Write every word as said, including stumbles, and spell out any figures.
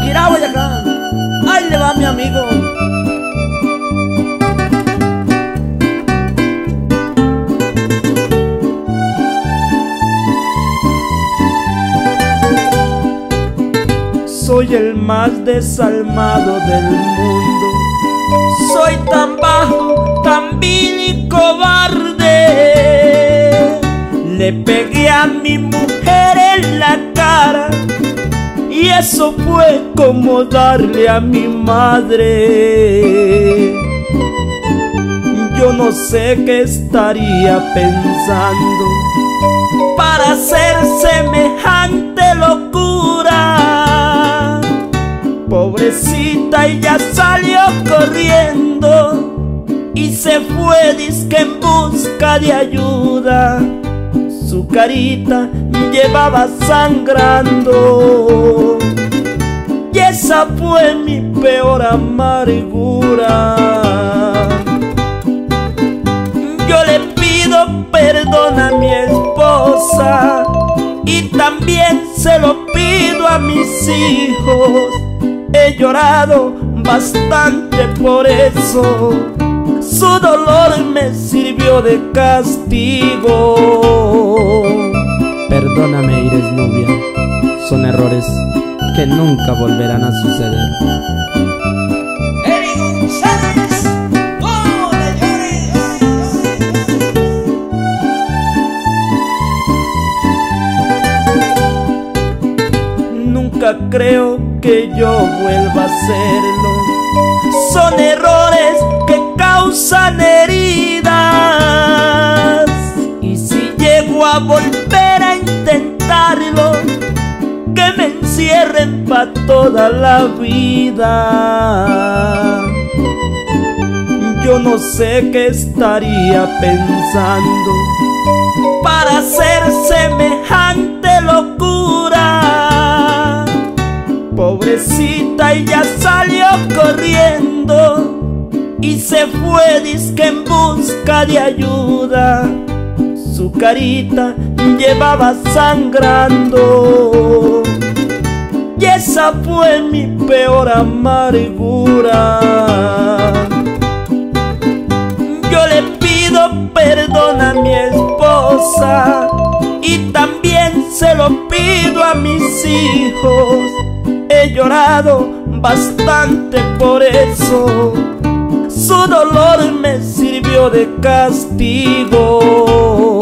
Chiquirá, Boyacá. Ahí le va mi amigo. Soy el más desalmado del mundo. Soy tan bajo, tan vil y cobarde. Le pegué a mi mujer en la cara y eso fue como darle a mi madre. Yo no sé qué estaría pensando para hacer semejante locura. Pobrecita, ella salió corriendo y se fue dizque en busca de ayuda. Su carita llevaba sangrando y esa fue mi peor amargura. Yo le pido perdón a mi esposa y también se lo pido a mis hijos. He llorado bastante por eso. Su dolor me sirvió de castigo. Perdóname, Iris Nubia. Son errores que nunca volverán a suceder. Eric González, no le llores. Nunca creo que yo vuelva a hacerlo. Son errores que causan heridas, y si llego a volver a intentarlo, que me encierren pa' toda la vida. Yo no sé qué estaría pensando para hacer semejante locura. Pobrecita, ella salió corriendo y se fue dizque en busca de ayuda. Su carita llevaba sangrando y esa fue mi peor amargura. Yo le pido perdón a mi esposa y también se lo pido a mis hijos. He llorado bastante por eso. Su dolor me sirvió de castigo.